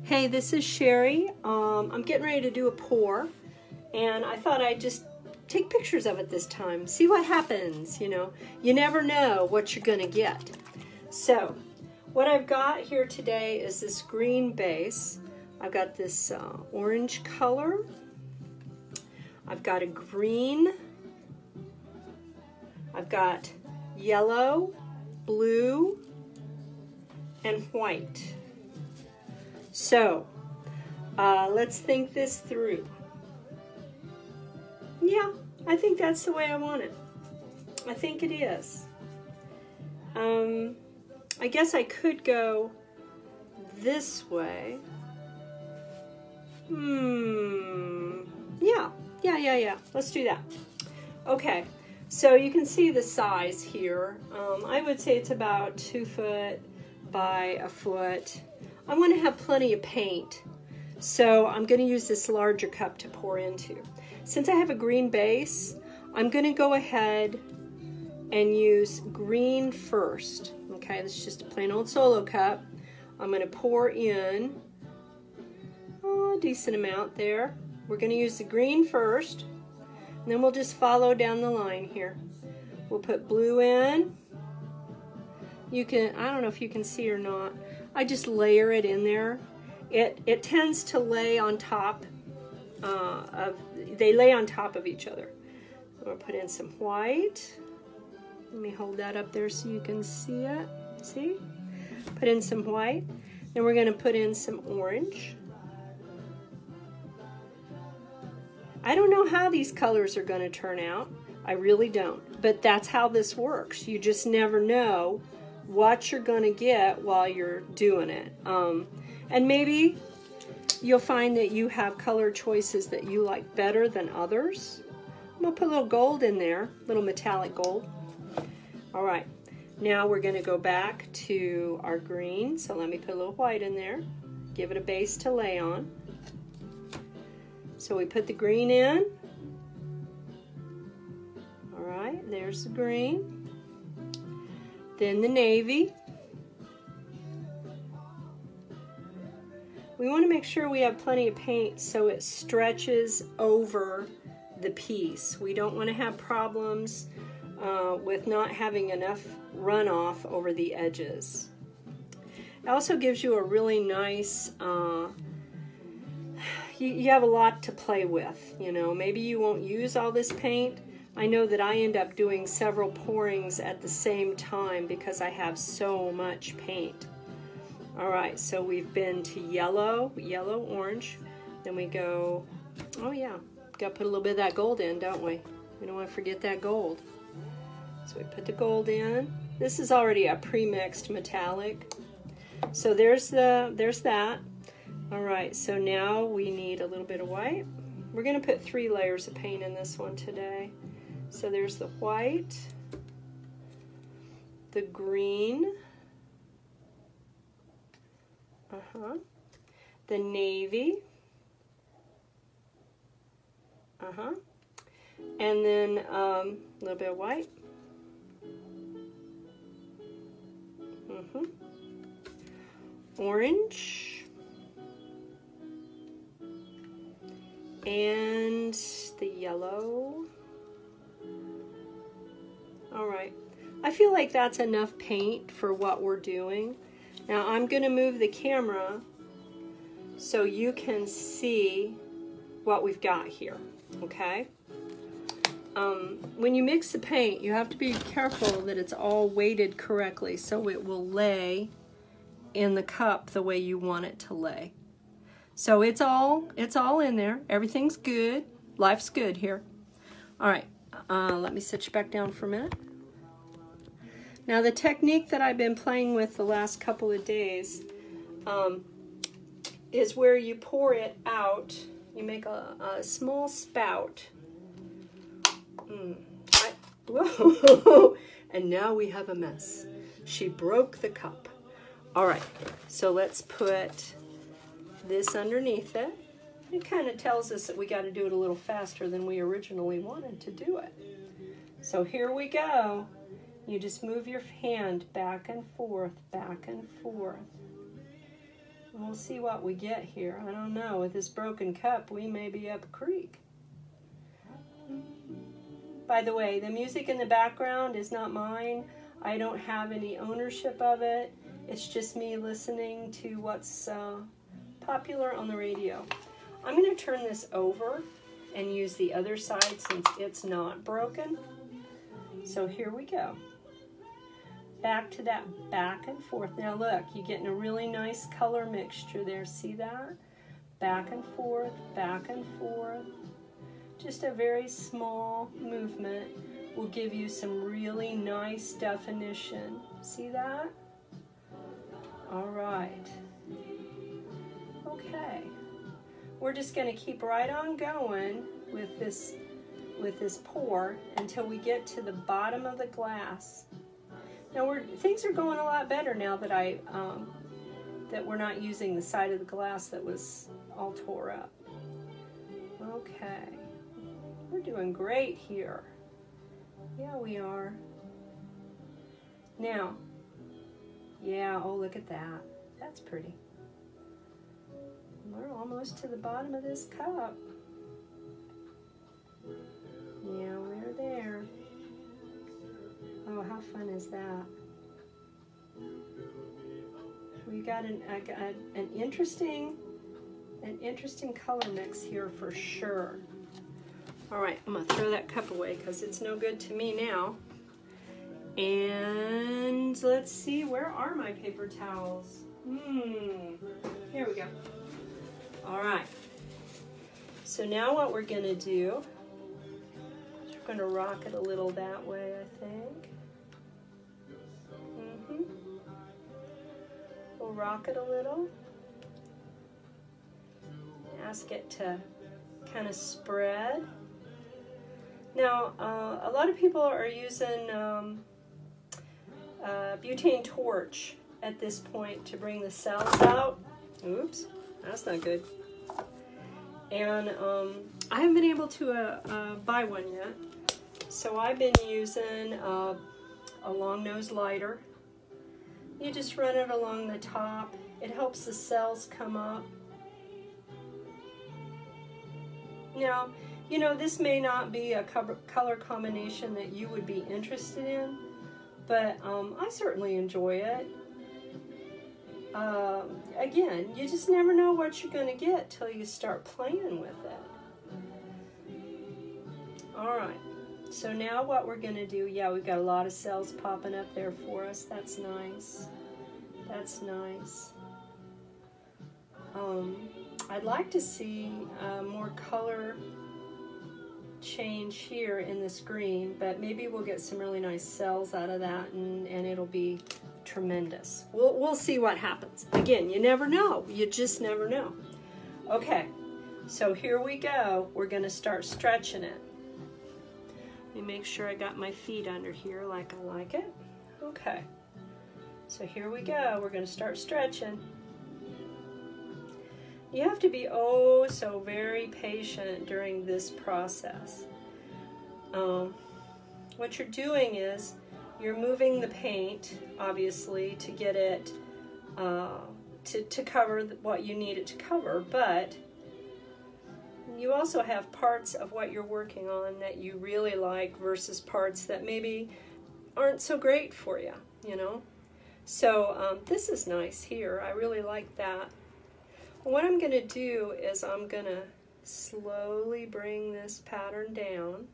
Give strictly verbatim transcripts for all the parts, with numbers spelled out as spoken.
Hey, this is Sherry. Um, I'm getting ready to do a pour, and I thought I'd just take pictures of it this time. See what happens, you know. You never know what you're gonna get. So, what I've got here today is this green base. I've got this uh, orange color. I've got a green. I've got yellow, blue, and white. So, uh, let's think this through. Yeah, I think that's the way I want it. I think it is. Um, I guess I could go this way. Hmm, yeah, yeah, yeah, yeah. Let's do that. Okay, so you can see the size here. Um, I would say it's about two foot by a foot. I want to have plenty of paint, so I'm going to use this larger cup to pour into. Since I have a green base, I'm going to go ahead and use green first. Okay, this is just a plain old Solo cup. I'm going to pour in oh, a decent amount there. We're going to use the green first, and then we'll just follow down the line here. We'll put blue in. You can, I don't know if you can see or not, I just layer it in there. It, it tends to lay on top uh, of, they lay on top of each other. I'm gonna put in some white. Let me hold that up there so you can see it. See? Put in some white. Then we're gonna put in some orange. I don't know how these colors are gonna turn out. I really don't. But that's how this works. You just never know what you're going to get while you're doing it. Um, and maybe you'll find that you have color choices that you like better than others. I'm going to put a little gold in there, a little metallic gold. All right, now we're going to go back to our green. So let me put a little white in there, give it a base to lay on. So we put the green in. All right, there's the green. Then the navy. We want to make sure we have plenty of paint so it stretches over the piece. We don't want to have problems uh, with not having enough runoff over the edges. It also gives you a really nice, uh, you, you have a lot to play with. You know, maybe you won't use all this paint. I know that I end up doing several pourings at the same time because I have so much paint. All right, so we've been to yellow, yellow, orange. Then we go, oh yeah, got to put a little bit of that gold in, don't we? We don't want to forget that gold. So we put the gold in. This is already a pre-mixed metallic. So there's the, there's that. All right, so now we need a little bit of white. We're going to put three layers of paint in this one today. So there's the white, the green, uh-huh, the navy, uh-huh, and then um, a little bit of white, mm-hmm, orange, and the yellow. All right, I feel like that's enough paint for what we're doing. Now I'm gonna move the camera so you can see what we've got here, okay? Um, when you mix the paint, you have to be careful that it's all weighted correctly so it will lay in the cup the way you want it to lay. So it's all, it's all in there. Everything's good. Life's good here. All right, uh, let me sit you back down for a minute. Now the technique that I've been playing with the last couple of days um, is where you pour it out. You make a, a small spout. Mm. I, whoa! And now we have a mess. She broke the cup. All right, so let's put this underneath it. It kind of tells us that we got to do it a little faster than we originally wanted to do it. So here we go. You just move your hand back and forth, back and forth. We'll see what we get here. I don't know. With this broken cup, we may be up a creek. By the way, the music in the background is not mine. I don't have any ownership of it. It's just me listening to what's uh, popular on the radio. I'm going to turn this over and use the other side since it's not broken. So here we go. Back to that back and forth. Now look, you're getting a really nice color mixture there. See that? Back and forth, back and forth. Just a very small movement will give you some really nice definition. See that? All right. Okay. We're just going to keep right on going with this with this pour until we get to the bottom of the glass. Now we're things are going a lot better now that I um, that we're not using the side of the glass that was all tore up. Okay. We're doing great here. Yeah, we are. Now, yeah, oh, look at that. That's pretty. We're almost to the bottom of this cup. Yeah, we're there. Oh, how fun is that? We got an, a, a, an interesting, an interesting color mix here for sure. All right, I'm gonna throw that cup away because it's no good to me now. And let's see, where are my paper towels? Hmm, here we go. All right, so now what we're gonna do, we're gonna rock it a little that way, I think. Mm-hmm. We'll rock it a little. Ask it to kind of spread. Now, uh, a lot of people are using um, uh, butane torch at this point to bring the cells out. Oops, that's not good. And um, I haven't been able to uh, uh, buy one yet. So I've been using uh, a long nose lighter. You just run it along the top. It helps the cells come up. Now, you know, this may not be a color combination that you would be interested in, but um, I certainly enjoy it. Uh, again, you just never know what you're going to get till you start playing with it. All right, so now what we're going to do, yeah, we've got a lot of cells popping up there for us. That's nice. That's nice. Um, I'd like to see uh, more color change here in this green, but maybe we'll get some really nice cells out of that, and, and it'll be tremendous. We'll, we'll see what happens. Again, you never know. You just never know. Okay, so here we go. We're going to start stretching it. Let me make sure I got my feet under here like I like it. Okay, so here we go. We're going to start stretching. You have to be oh so very patient during this process. Um, what you're doing is you're moving the paint, obviously, to get it uh, to, to cover what you need it to cover, but you also have parts of what you're working on that you really like versus parts that maybe aren't so great for you, you know? So um, this is nice here. I really like that. What I'm going to do is I'm going to slowly bring this pattern down.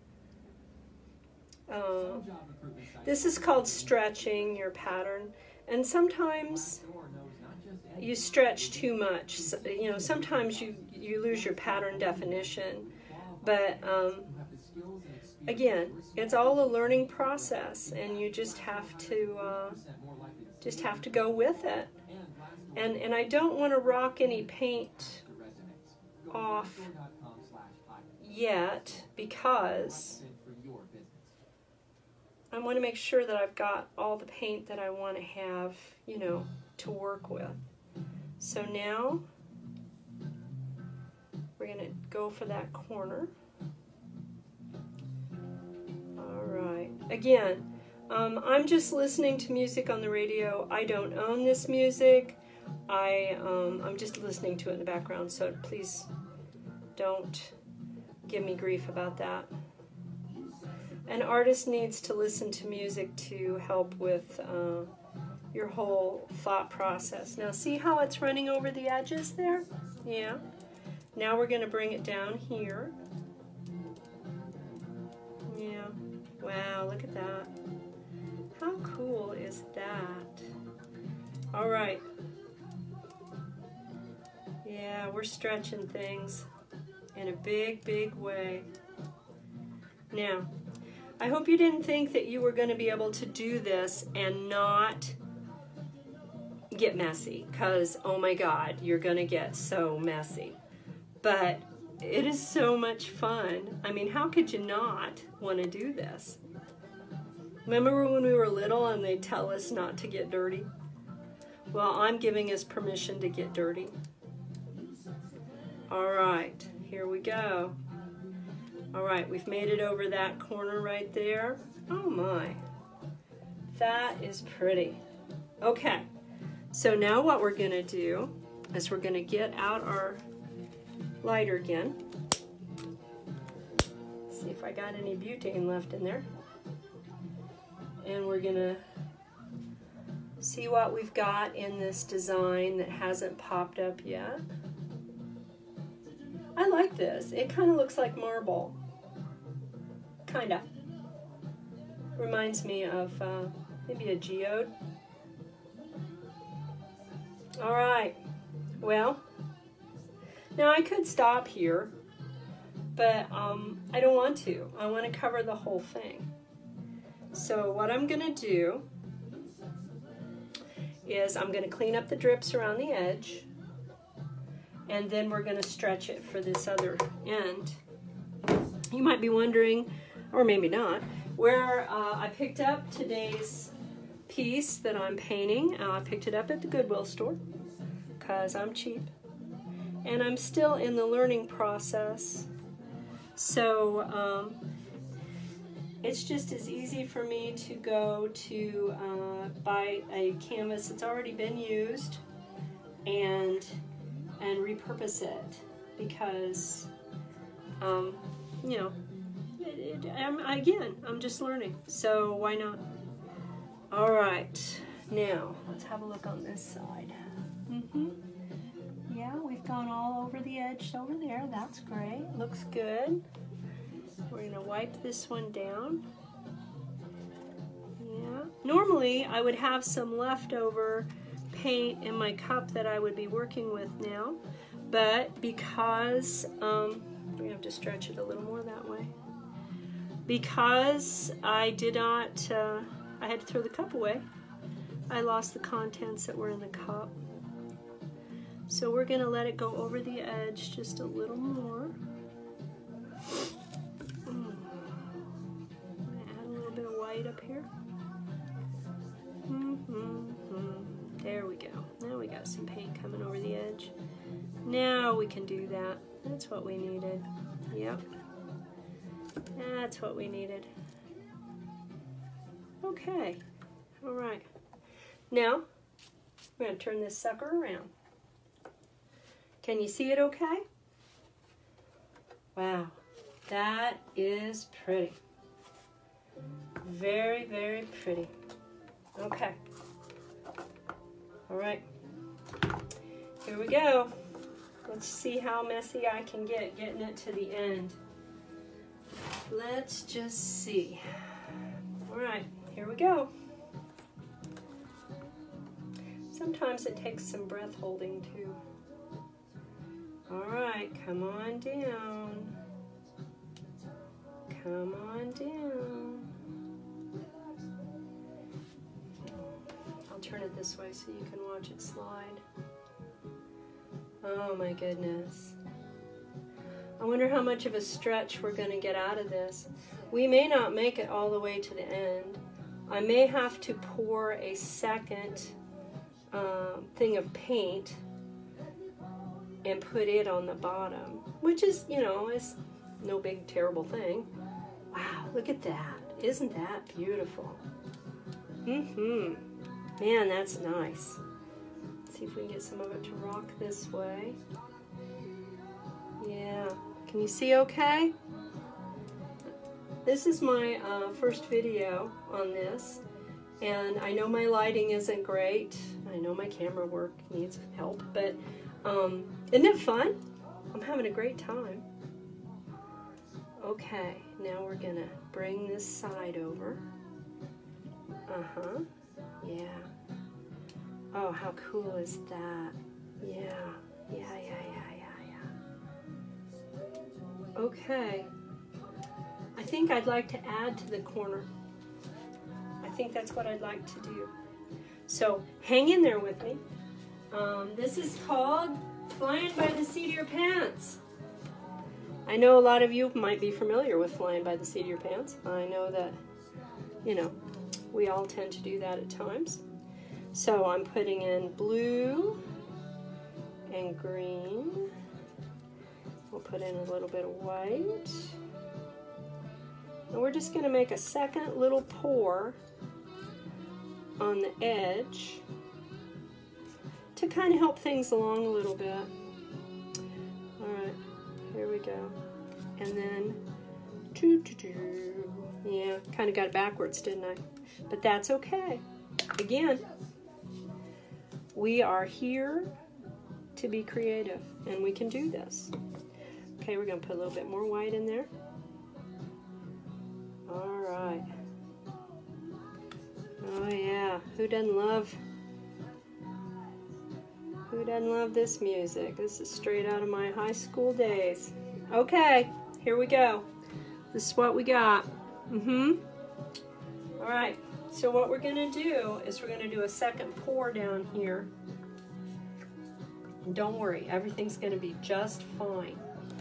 Uh, this is called stretching your pattern, and sometimes you stretch too much. So, you know, sometimes you, you lose your pattern definition, but um, again, it's all a learning process, and you just have to uh, just have to go with it. And, and I don't want to rock any paint off yet because I want to make sure that I've got all the paint that I want to have, you know, to work with. So now we're going to go for that corner. All right. Again, um, I'm just listening to music on the radio. I don't own this music. I, um, I'm just listening to it in the background, so please don't give me grief about that. An artist needs to listen to music to help with uh, your whole thought process. Now see how it's running over the edges there? Yeah. Now we're going to bring it down here. Yeah. Wow, look at that. How cool is that? All right. Yeah, we're stretching things in a big, big way. Now, I hope you didn't think that you were going to be able to do this and not get messy, because, oh my God, you're going to get so messy. But it is so much fun. I mean, how could you not want to do this? Remember when we were little and they'd tell us not to get dirty? Well, I'm giving us permission to get dirty. All right, here we go. All right, we've made it over that corner right there. Oh my, that is pretty. Okay, so now what we're gonna do is we're gonna get out our lighter again. See if I got any butane left in there. And we're gonna see what we've got in this design that hasn't popped up yet. I like this. It kind of looks like marble. Kinda. Reminds me of uh, maybe a geode. All right. Well, now I could stop here, but um, I don't want to. I want to cover the whole thing. So what I'm going to do is I'm going to clean up the drips around the edge, and then we're going to stretch it for this other end. You might be wondering, or maybe not, where uh, I picked up today's piece that I'm painting. Uh, I picked it up at the Goodwill store because I'm cheap, and I'm still in the learning process. So um, it's just as easy for me to go to uh, buy a canvas that's already been used and and repurpose it, because um, you know, it, it, I'm, again, I'm just learning, so why not? All right, now let's have a look on this side. Mm-hmm. Yeah, we've gone all over the edge over there. That's great. Looks good. We're going to wipe this one down. Yeah. Normally, I would have some leftover paint in my cup that I would be working with now, but because um, we have to stretch it a little more that way. Because I did not, uh, I had to throw the cup away. I lost the contents that were in the cup. So we're going to let it go over the edge just a little more. Mm. Add a little bit of white up here. Mm-hmm. There we go. Now we got some paint coming over the edge. Now we can do that. That's what we needed. Yep. That's what we needed. Okay. All right. Now, we're going to turn this sucker around. Can you see it okay? Wow, that is pretty. Very, very pretty. Okay. All right. Here we go. Let's see how messy I can get getting it to the end. Let's just see. All right, here we go. Sometimes it takes some breath holding too. All right, come on down. Come on down. I'll turn it this way so you can watch it slide. Oh my goodness. I wonder how much of a stretch we're going to get out of this. We may not make it all the way to the end. I may have to pour a second uh, thing of paint and put it on the bottom, which is, you know, is no big terrible thing. Wow, look at that. Isn't that beautiful? Mm-hmm. Man, that's nice. Let's see See if we can get some of it to rock this way. Yeah, can you see okay? This is my uh, first video on this, and I know my lighting isn't great. I know my camera work needs help, but um, isn't it fun? I'm having a great time. Okay, now we're gonna bring this side over. Uh-huh, yeah. Oh, how cool is that? Yeah, yeah, yeah, yeah, yeah, yeah. Okay. I think I'd like to add to the corner. I think that's what I'd like to do. So hang in there with me. Um, this is called Flying by the Seat of Your Pants. I know a lot of you might be familiar with flying by the seat of your pants. I know that, you know, we all tend to do that at times. So I'm putting in blue and green. We'll put in a little bit of white. And we're just going to make a second little pour on the edge to kind of help things along a little bit. All right, here we go. And then, doo -doo -doo. Yeah, kind of got it backwards, didn't I? But that's okay. Again, we are here to be creative, and we can do this. Okay, we're going to put a little bit more white in there. All right. Oh yeah, who doesn't love, who doesn't love this music? This is straight out of my high school days. Okay, here we go. This is what we got. Mm-hmm. All right, so what we're gonna do is we're gonna do a second pour down here. And don't worry, everything's gonna be just fine.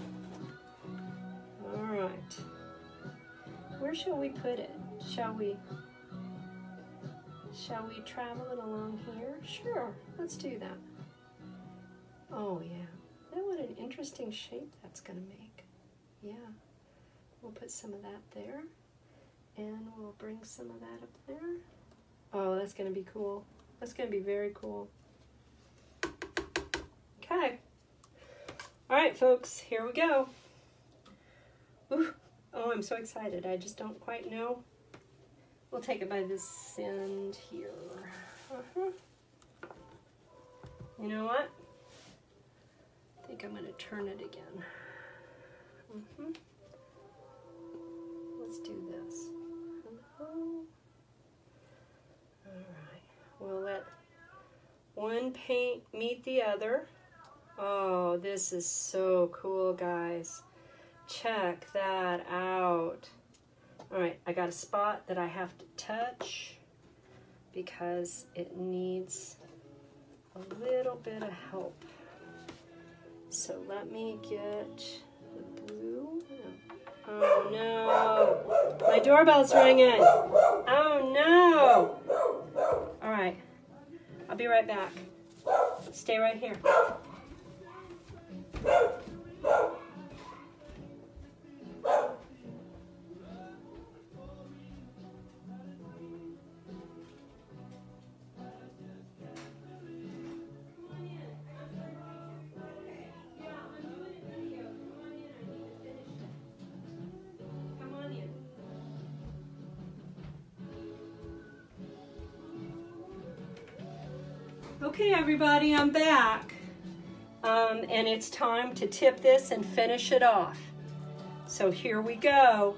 All right. Where shall we put it? Shall we, shall we travel it along here? Sure, let's do that. Oh yeah, now what an interesting shape that's gonna make. Yeah, we'll put some of that there, and we'll bring some of that up there. Oh, that's gonna be cool. That's gonna be very cool. Okay. All right, folks, here we go. Ooh. Oh, I'm so excited. I just don't quite know. We'll take it by this end here. Uh-huh. You know what? I think I'm going to turn it again. Mm-hmm. Let's do this. Hello. All right. We'll let one paint meet the other. Oh, this is so cool, guys. Check that out. All right, I got a spot that I have to touch because it needs a little bit of help. So let me get the blue. Oh no, my doorbell's ringing. Oh no. All right, I'll be right back. Stay right here. Okay, everybody, I'm back. Um, and it's time to tip this and finish it off. So here we go.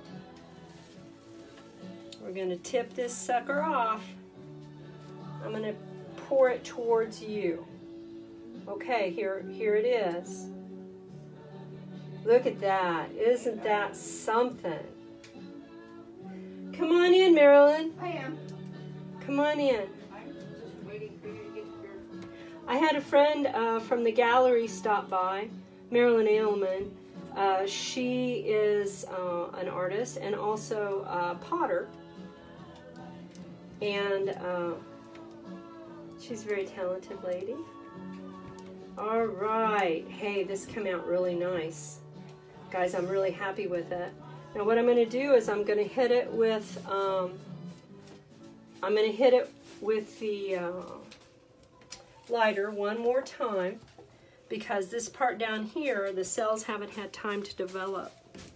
We're going to tip this sucker off. I'm going to pour it towards you. Okay, here, here it is. Look at that. Isn't that something? Come on in, Marilyn. I am. Come on in. I'm just waiting for you to get here. I had a friend uh, from the gallery stop by, Marilyn Ailman. Uh, she is uh, an artist and also a potter. And uh, she's a very talented lady. All right. Hey, this came out really nice. Guys, I'm really happy with it. Now what I'm going to do is I'm going to hit it with, um, I'm going to hit it with the uh, lighter one more time, because this part down here, the cells haven't had time to develop.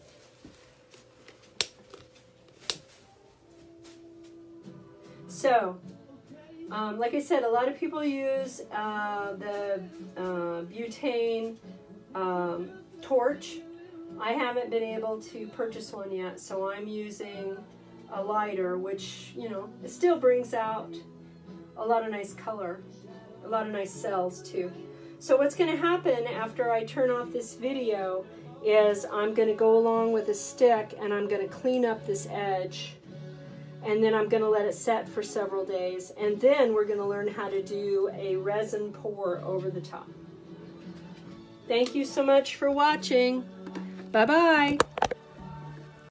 So, um, like I said, a lot of people use uh, the uh, butane um, torch. I haven't been able to purchase one yet, so I'm using a lighter, which, you know, it still brings out a lot of nice color, a lot of nice cells too. So what's going to happen after I turn off this video is I'm going to go along with a stick and I'm going to clean up this edge, and then I'm going to let it set for several days, and then we're going to learn how to do a resin pour over the top. Thank you so much for watching. Bye-bye.